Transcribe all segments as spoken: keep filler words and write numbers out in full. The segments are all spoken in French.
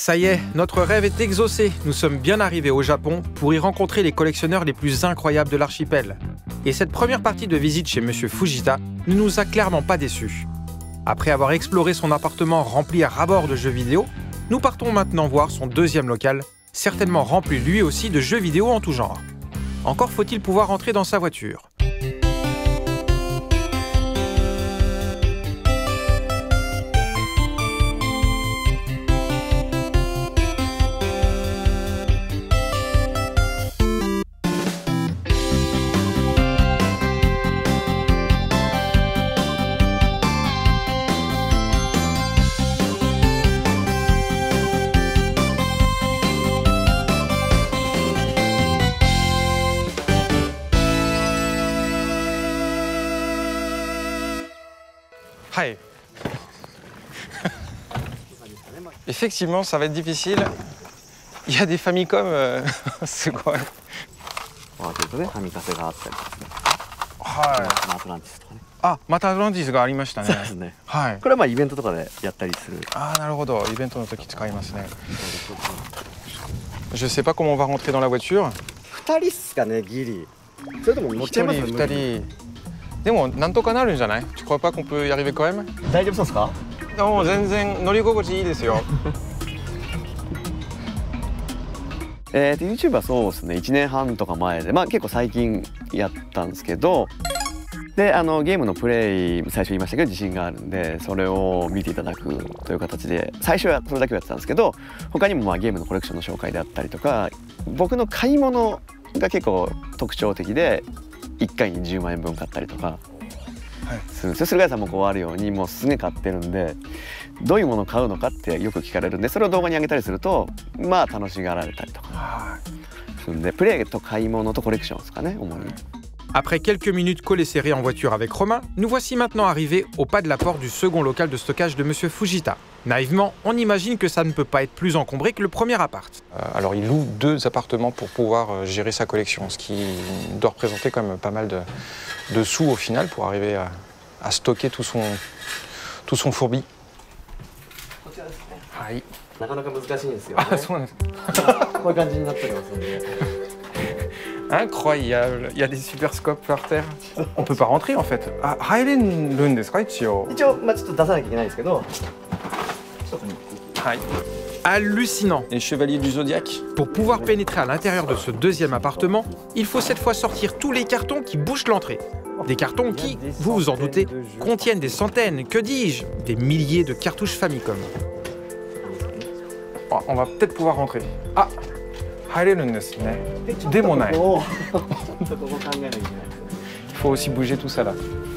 Ça y est, notre rêve est exaucé. Nous sommes bien arrivés au Japon pour y rencontrer les collectionneurs les plus incroyables de l'archipel. Et cette première partie de visite chez Monsieur Fujita ne nous a clairement pas déçus. Après avoir exploré son appartement rempli à ras-bord de jeux vidéo, nous partons maintenant voir son deuxième local, certainement rempli lui aussi de jeux vidéo en tout genre. Encore faut-il pouvoir entrer dans sa voiture. Hi. Effectivement, ça va être difficile. Il y a des Famicom, euh, c'est quoi?あ、またアトランティスがありましたね。そうですね。はい。これはまあイベントとかでやったりする。ああ、なるほど。イベントの時使いますね。Je sais pas comment on va rentrer dans la voiture. 二人っすかね、ギリ。それとも乗っちゃいますね。 一人、二人。でもなんとかなるんじゃない？ Tu crois pas qu'on peut y arriver quand même？ 大丈夫そうですか？ もう全然乗り心地いいですよ。 えっと YouTube はそうですね、いちねんはんとか前で、まあ結構最近やったんですけど、であのゲームのプレイ最初言いましたけど自信があるんで、それを見ていただくという形で最初はそれだけをやってたんですけど、他にもまあゲームのコレクションの紹介であったりとか、僕の買い物が結構特徴的でいっかいにじゅうまんえんぶん買ったりとかするんですよ。菅谷さんもこうあるようにもうすげえ買ってるんで、どういうものを買うのかってよく聞かれるんで、それを動画に上げたりするとまあ楽しがられたりとかするんで、プレイと買い物とコレクションですかね、主に。 Après quelques minutes collés serrés en voiture avec Romain, nous voici maintenant arrivés au pas de la porte du second local de stockage de Monsieur Fujita. Naïvement, on imagine que ça ne peut pas être plus encombré que le premier appart. Euh, alors il loue deux appartements pour pouvoir euh, gérer sa collection, ce qui doit représenter quand même pas mal de, de sous au final pour arriver à, à stocker tout son, tout son fourbi. Hi. なかなか難しいんですよね。 あ、そうなんです。 こういう感じになっておりますので。 Incroyable, il y a des super scopes par terre. On peut pas rentrer en fait. Ah, 入れるんですか一応。 一応まあちょっと出さなきゃいけないんですけど。 はい。 Hallucinant. Les chevaliers du Zodiaque. Pour pouvoir pénétrer à l'intérieur de ce deuxième appartement, il faut cette fois sortir tous les cartons qui bouchent l'entrée. Des cartons qui, vous vous en doutez, contiennent des centaines, que dis-je, des milliers de cartouches Famicom. Oh, on va peut-être pouvoir rentrer. Ah, 入れるんですね。でもない。Il faut aussi bouger tout ça là.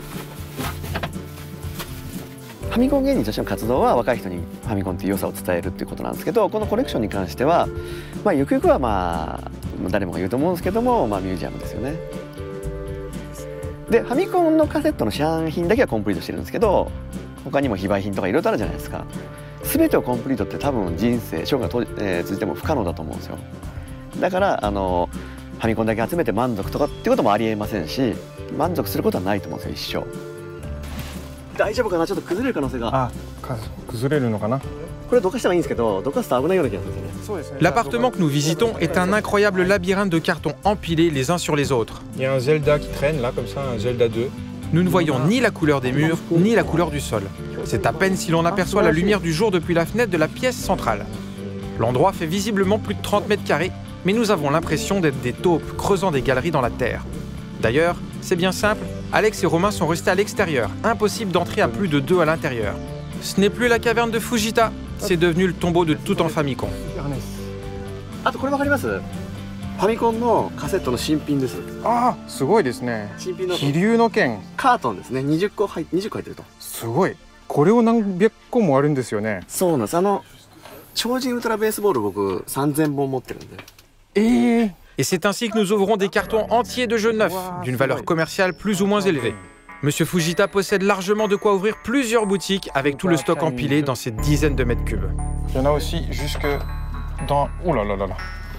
ファミコン芸人としての活動は若い人にファミコンっていう良さを伝えるっていうことなんですけど、このコレクションに関しては、まあゆくゆくはまあ誰もが言うと思うんですけども、まあミュージアムですよね。でファミコンのカセットの市販品だけはコンプリートしてるんですけど、他にも非売品とかいろいろあるじゃないですか。全てをコンプリートって多分人生生涯と、えー、続いても不可能だと思うんですよ。だからあのファミコンだけ集めて満足とかってこともありえませんし、満足することはないと思うんですよ、一生。大丈夫かな、ちょっと崩れる可能性が。 あ、崩れるのかな。 これどかしたらいいんですけど、どかすと危ないような気がするんですよね。 L'appartement que nous visitons est un incroyable labyrinthe de cartons empilés les uns sur les autres. Il y a un Zelda qui traîne là comme ça, un Zelda deux. Nous ne voyons ni la couleur des murs, ni la couleur du sol. C'est à peine si l'on aperçoit la lumière du jour depuis la fenêtre de la pièce centrale. L'endroit fait visiblement plus de trente mètres carrés, mais nous avons l'impression d'être des taupes creusant des galeries dans la terre. D'ailleurs, c'est bien simple, Alex et Romain sont restés à l'extérieur, impossible d'entrer à plus de deux à l'intérieur. Ce n'est plus la caverne de Fujita, c'est devenu le tombeau de tout en Famicom. あとこれわかります？ファミコンのカセットの新品です。 ああ、すごいですね。 新品の気流の剣。 カートンですね。にじゅっこ入にじゅっこ入ってると。 すごい。これを何百個もあるんですよね。 そうなんです。あの超人ウルトラベースボール僕さんぜんぼん持ってるんで。 ええー。 Et c'est ainsi que nous ouvrons des cartons entiers de jeux neufs, d'une valeur commerciale plus ou moins élevée. Monsieur Fujita possède largement de quoi ouvrir plusieurs boutiques avec tout le stock empilé dans ces dizaines de mètres cubes. Il y en a aussi jusque dans... Oh là là là là.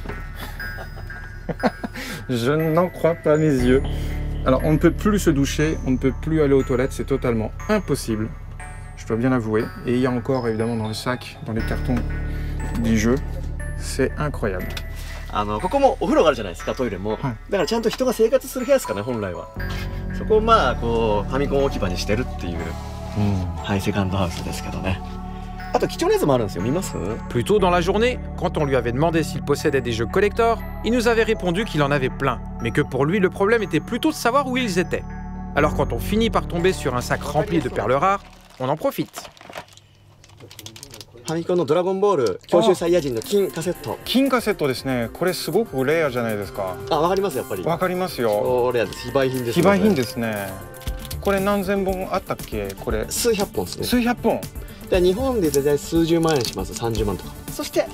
Je n'en crois pas mes yeux. Alors on ne peut plus se doucher, on ne peut plus aller aux toilettes, c'est totalement impossible. Je dois bien l'avouer. Et il y a encore évidemment dans le sac, dans les cartons, du jeu. C'est incroyable. あのここもお風呂があるじゃないですか、トイレも、はい、だからちゃんと人が生活する部屋ですかね、本来は。そこをまあこうファミコン置き場にしてるっていう、うん、はい、セカンドハウスですけどね。あと貴重なやつもあるんですよ、見ます？ Plus tôt dans la journée, quand on lui avait demandé s'il possédait des jeux collector, il nous avait répondu qu'il en avait plein, mais que pour lui le problème était plutôt de savoir où ils étaient. Alors quand on finit par tomber sur un sac rempli de perles rares, on en profite. ファミコンのドラゴンボール教習サイヤ人の金カセット。 金カセットですね。これすごくレアじゃないですか。 あ、わかりますやっぱり。わかりますよ。 レアです。非売品です、ね。 非売品ですね。これ何千本あったっけ？これ数百本ですね。 数百本。 で日本で大体数十万円します。さんじゅうまんとか。そして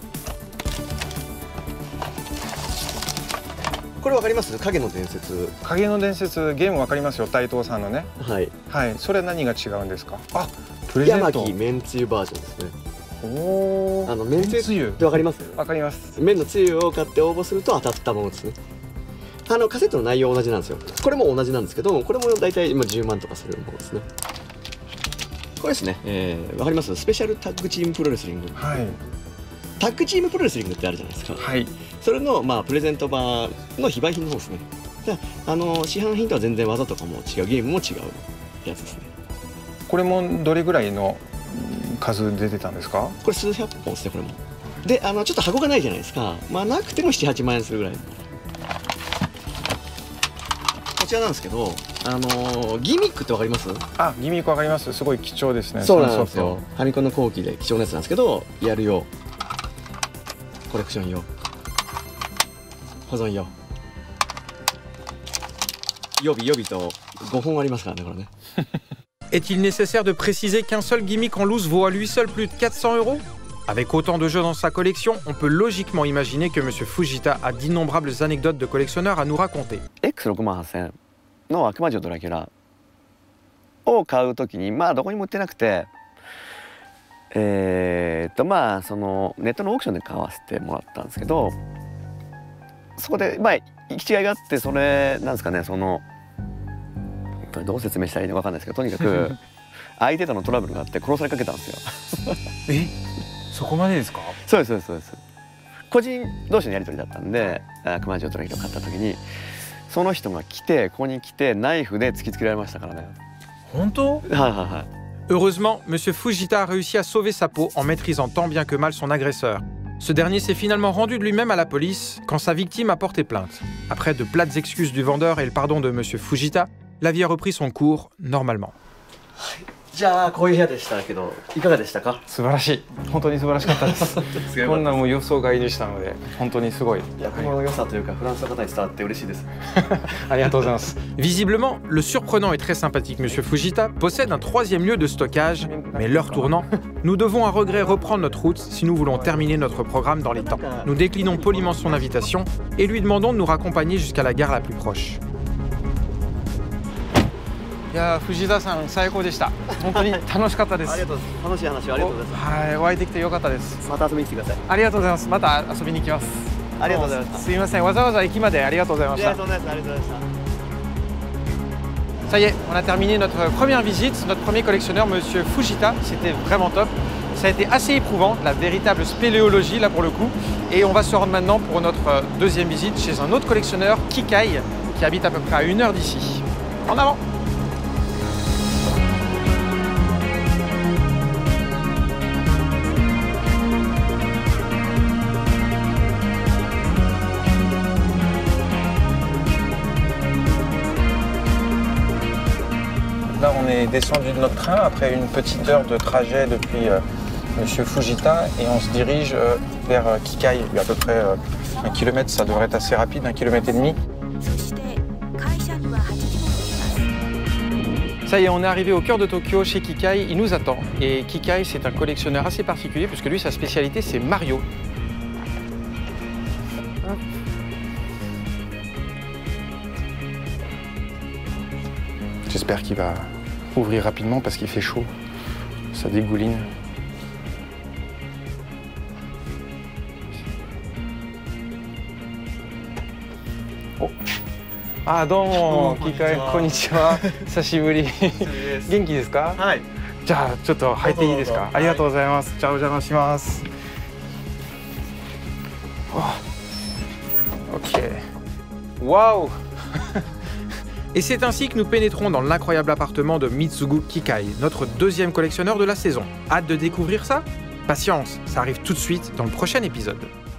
これわかります？影の伝説。 影の伝説ゲームわかりますよ。大東さんのね。 はい。 はい。それ何が違うんですか？あ、プレゼント。 山木めんつゆバージョンですね。 おお。 あのめんつゆってわかります？ わかります。 麺のつゆを買って応募すると当たったものですね。あのカセットの内容同じなんですよ。これも同じなんですけど、これも大体今じゅうまんとかするものですね。これですね。えー、わかります？スペシャルタッグチームプロレスリング。 はい。 タッグチームプロレスリングってあるじゃないですか。 はい。 それのまあプレゼント版の非売品の方ですね。じゃあの市販品とは全然技とかも違う、ゲームも違うやつですね。 これもどれぐらいの数出てたんですか？ これ数百本ですね、これも。で、あのちょっと箱がないじゃないですか。まあなくてもなな、はちまん円するぐらい。こちらなんですけど、あのー、ギミックってわかります？ あ、ギミックわかります。すごい貴重ですね。 そうなんですよ。ファミコンの後期で貴重なやつなんですけど、やる用、コレクション用、保存用、予備予備とごほんありますからね、これね。 Est-il nécessaire de préciser qu'un seul gimmick en loose vaut à lui seul plus de quatre cents euros? Avec autant de jeux dans sa collection, on peut logiquement imaginer que Monsieur Fujita a d'innombrables anecdotes de collectionneurs à nous raconter. エックスろくまんはっせん の悪魔城ドラキュラを買うときに、まあどこにも売ってなくて、えー、っとまあそのネットのオークションで買わせてもらったんですけど、そこでまあ行き違いがあって、それなんですかね、そのどう説明したらいいのか分かんないですけど、とにかく相手とのトラブルがあって殺されかけたんですよ。 え、そこまでですか？ そうですそうですそうです。個人同士のやり取りだったんで、悪魔城ドラキュラを買った時にその人が来て、ここに来てナイフで突きつけられましたからね。 本当？ はいはいはい。 Heureusement, Monsieur Fujita a réussi à sauver sa peau en maîtrisant tant bien que mal son agresseur. Ce dernier s'est finalement rendu de lui-même à la police quand sa victime a porté plainte. Après de plates excuses du vendeur et le pardon de Monsieur Fujita, la vie a repris son cours normalement. じゃあこういう部屋でしたけど、いかがでしたか？ 素晴らしい。本当に素晴らしかったです。こんなもう予想外でしたので、本当にすごい。 役の良さというか、フランスの方に伝わって嬉しいです。 ありがとうございます。 Visiblement, le surprenant et très sympathique Monsieur Fujita possède un troisième lieu de stockage, mais l'heure tournant, nous devons à regret reprendre notre route si nous voulons terminer notre programme dans les temps. Nous déclinons poliment son invitation et lui demandons de nous raccompagner jusqu'à la gare la plus proche. いや、藤田さん最高でした。本当に楽しかったです。 ありがとうございます。楽しい話をありがとうございます。 はい、お会いできてよかったです。 また遊びに来てください。 ありがとうございます。また遊びに行きます。 ありがとうございます。 すみません、わざわざ駅までありがとうございました。Ça y est, on a terminé notre première visite, notre premier collectionneur, Monsieur Fujita. C'était vraiment top. Ça a été assez éprouvant, la véritable spéléologie là pour le coup. Et on va se rendre maintenant pour notre deuxième visite chez un autre collectionneur, Kikai, qui habite à peu près à une heure d'ici. En avant! Là, on est descendu de notre train après une petite heure de trajet depuis euh, Monsieur Fujita et on se dirige euh, vers euh, Kikai. Il y a à peu près euh, un kilomètre, ça devrait être assez rapide, un kilomètre et demi. Ça y est, on est arrivé au cœur de Tokyo chez Kikai, il nous attend. Et Kikai, c'est un collectionneur assez particulier puisque lui, sa spécialité, c'est Mario. J'espère qu'il va ouvrir rapidement parce qu'il fait chaud. Ça dégouline. Oh. Ah, domo, Kikai, konnichiwa. Sashiburi. Genki desu ka? はい。 じゃあちょっと入っていいですか？ありがとうございます。じゃあお邪魔します。 Waouh! Et c'est ainsi que nous pénétrons dans l'incroyable appartement de Mitsugu Kikai, notre deuxième collectionneur de la saison. Hâte de découvrir ça? Patience, ça arrive tout de suite dans le prochain épisode.